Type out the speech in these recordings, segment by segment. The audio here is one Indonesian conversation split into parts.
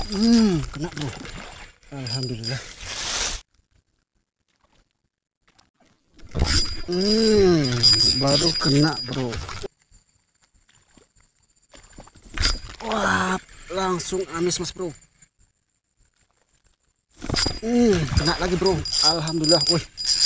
Kena bro. Alhamdulillah. Baru kena bro. Wah, langsung amis mas bro. Kena lagi bro. Alhamdulillah. Wih.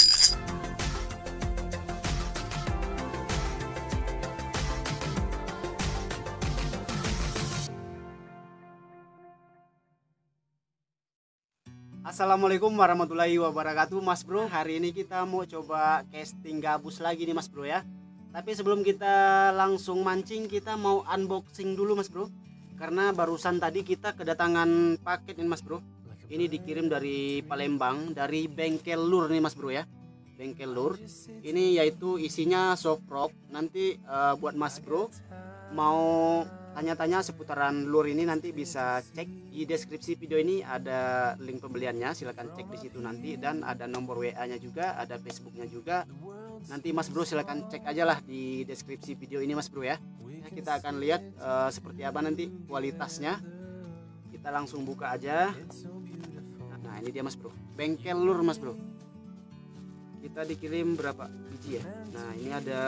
Assalamualaikum warahmatullahi wabarakatuh mas bro. Hari ini kita mau coba casting gabus lagi nih mas bro ya. Tapi sebelum kita langsung mancing, kita mau unboxing dulu mas bro. Karena barusan tadi kita kedatangan paket nih mas bro. Ini dikirim dari Palembang, dari bengkel lur nih mas bro ya. Bengkel lur. Ini yaitu isinya soft rock. Nanti buat mas bro mau tanya-tanya seputaran lur ini, nanti bisa cek di deskripsi video ini, ada link pembeliannya, silahkan cek di situ nanti, dan ada nomor WA-nya juga, ada Facebooknya juga. Nanti mas bro silahkan cek aja lah di deskripsi video ini mas bro ya. Kita akan lihat seperti apa nanti kualitasnya. Kita langsung buka aja. Nah ini dia mas bro, bengkel lur mas bro. Kita dikirim berapa biji ya? Nah ini ada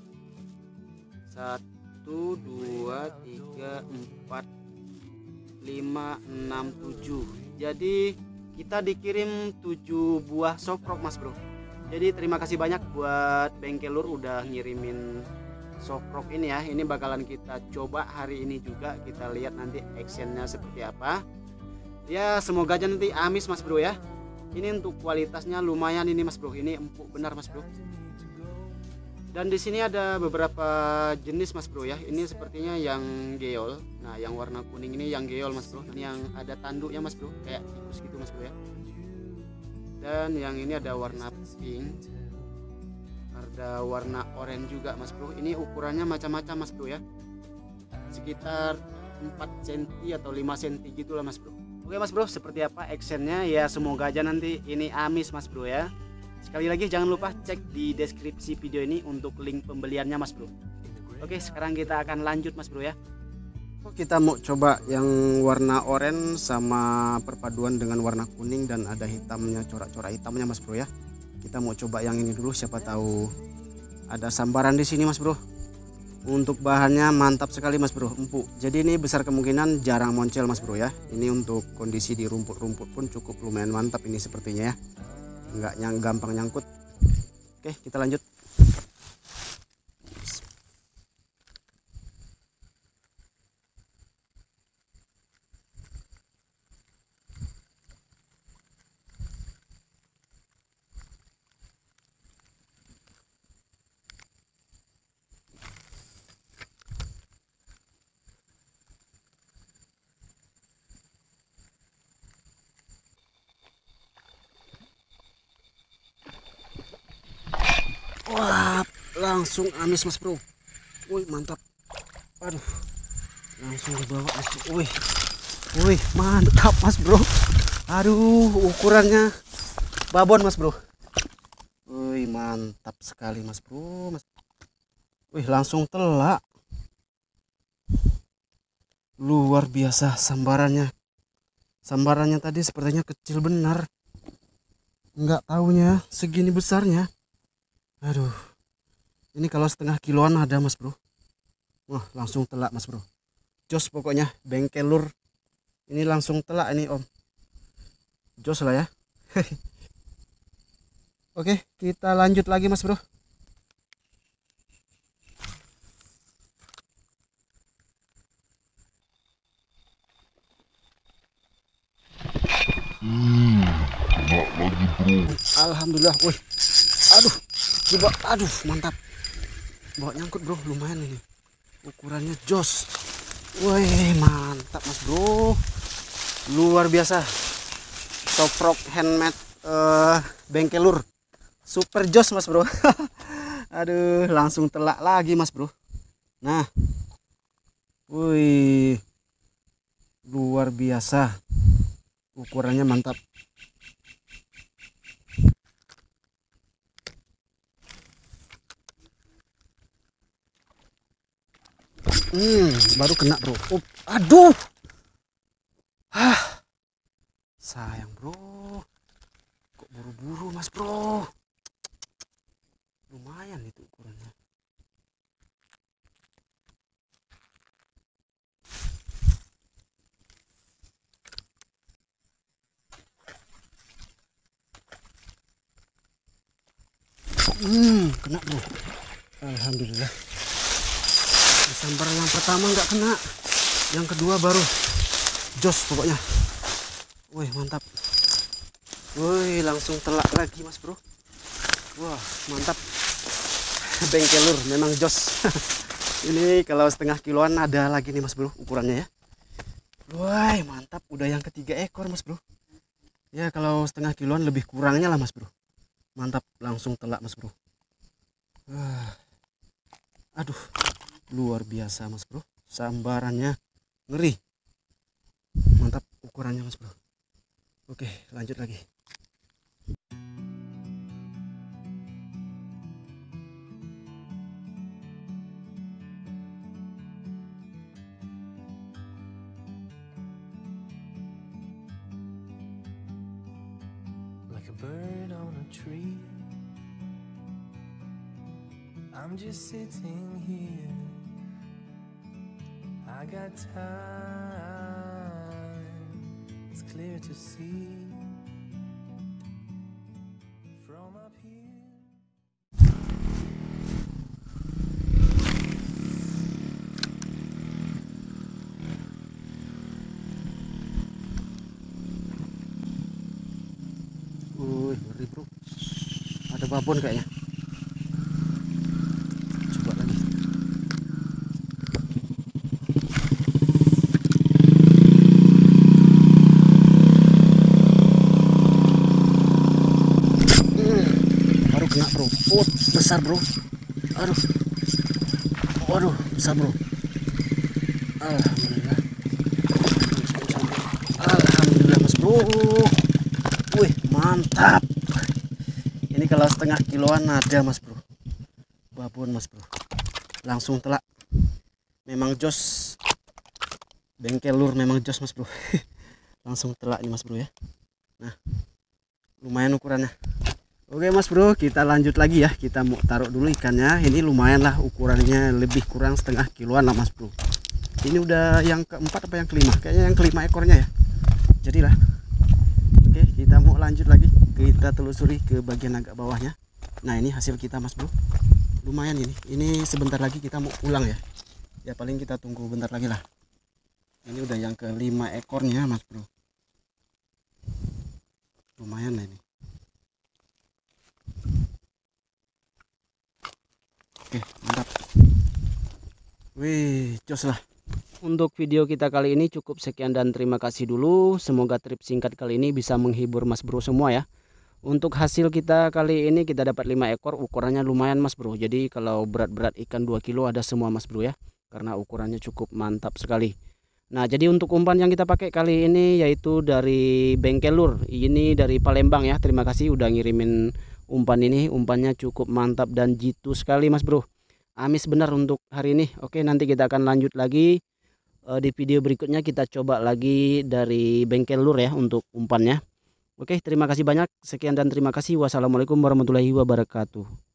1, 2, 3, 4, 5, 6, 7. Jadi kita dikirim 7 buah soft rock mas bro. Jadi terima kasih banyak buat bengkel lur udah ngirimin soft rock ini ya. Ini bakalan kita coba hari ini juga. Kita lihat nanti actionnya seperti apa. Ya semoga aja nanti amis mas bro ya. Ini untuk kualitasnya lumayan ini mas bro. Ini empuk benar mas bro. Dan di sini ada beberapa jenis mas bro ya. Ini sepertinya yang geol. Nah yang warna kuning ini yang geol mas bro. Ini yang ada tanduknya mas bro, kayak tikus gitu mas bro ya. Dan yang ini ada warna pink, ada warna oranye juga mas bro. Ini ukurannya macam-macam mas bro ya, sekitar 4 cm atau 5 cm gitulah mas bro. Oke mas bro, seperti apa actionnya ya, semoga aja nanti ini amis mas bro ya. Sekali lagi jangan lupa cek di deskripsi video ini untuk link pembeliannya mas bro. Oke sekarang kita akan lanjut mas bro ya. Kita mau coba yang warna oranye sama perpaduan dengan warna kuning dan ada hitamnya, corak-corak hitamnya mas bro ya. Kita mau coba yang ini dulu, siapa tahu ada sambaran di sini mas bro. Untuk bahannya mantap sekali mas bro, empuk. Jadi ini besar kemungkinan jarang moncel mas bro ya. Ini untuk kondisi di rumput-rumput pun cukup lumayan mantap ini sepertinya ya. Enggak gampang nyangkut. Oke kita lanjut. Wah, langsung amis mas bro. Wih mantap. Aduh, langsung dibawa mas bro. Wih mantap mas bro. Aduh, ukurannya babon mas bro. Wih mantap sekali mas bro. Wih langsung telak. Luar biasa sambarannya. Sambarannya tadi sepertinya kecil benar. Nggak taunya segini besarnya. Aduh, ini kalau setengah kiloan ada mas bro. Wah langsung telak mas bro. Jos pokoknya bengkel lur ini langsung telak ini om. Jos lah ya. Oke kita lanjut lagi mas bro. Kena lagi bro. Alhamdulillah. Wih, aduh mantap. Bawa nyangkut bro, lumayan ini. Ukurannya jos. Wih mantap mas bro. Luar biasa. Soft rock handmade bengkel lur. Super jos mas bro. Aduh langsung telak lagi mas bro. Nah, wih luar biasa. Ukurannya mantap. Baru kena bro. Aduh. mas bro, lumayan itu ukurannya. Kena bro, alhamdulillah. Sambar yang pertama nggak kena, yang kedua baru jos pokoknya. Wih mantap. Wih langsung telak lagi mas bro. Wah mantap. Bengkel lur memang jos. Ini kalau setengah kiloan ada lagi nih mas bro ukurannya ya. Wah mantap, udah yang ketiga ekor mas bro. Ya kalau setengah kiloan lebih kurangnya lah mas bro. Mantap, langsung telak mas bro. Aduh luar biasa mas bro, sambarannya ngeri. Mantap ukurannya mas bro. Oke lanjut lagi. Like a bird on a tree, I'm just sitting here. I got time, it's clear to see from up here. Wih ngeri bro, ada babon kayaknya. Coba lagi. Baru kena bro. Oh besar bro. Aduh, waduh besar bro. Alhamdulillah. Alhamdulillah mas bro. Wih mantap. Ini kalau setengah kiloan ada mas bro, babon mas bro, langsung telak. Memang jos, bengkel lur memang jos mas bro. Langsung telak nih mas bro ya. Nah lumayan ukurannya. Oke mas bro, kita lanjut lagi ya. Kita mau taruh dulu ikannya. Ini lumayan lah ukurannya, lebih kurang setengah kiloan lah mas bro. Ini udah yang keempat apa yang kelima, kayaknya yang kelima ekornya ya. Jadilah. Oke kita mau lanjut lagi, kita telusuri ke bagian agak bawahnya. Nah ini hasil kita mas bro, lumayan ini sebentar lagi kita mau pulang ya. Ya paling kita tunggu bentar lagi lah. Ini udah yang kelima ekornya mas bro, lumayan lah ini. Oke mantap. Wih jos lah. Untuk video kita kali ini cukup sekian dan terima kasih dulu. Semoga trip singkat kali ini bisa menghibur mas bro semua ya. Untuk hasil kita kali ini kita dapat 5 ekor, ukurannya lumayan mas bro. Jadi kalau berat-berat ikan 2 kilo ada semua mas bro ya, karena ukurannya cukup mantap sekali. Nah jadi untuk umpan yang kita pakai kali ini yaitu dari bengkel lur. Ini dari Palembang ya. Terima kasih udah ngirimin umpan ini. Umpannya cukup mantap dan jitu sekali mas bro. Amis benar untuk hari ini. Oke nanti kita akan lanjut lagi. Di video berikutnya kita coba lagi dari bengkel lur ya untuk umpannya. Oke terima kasih banyak, sekian dan terima kasih. Wassalamualaikum warahmatullahi wabarakatuh.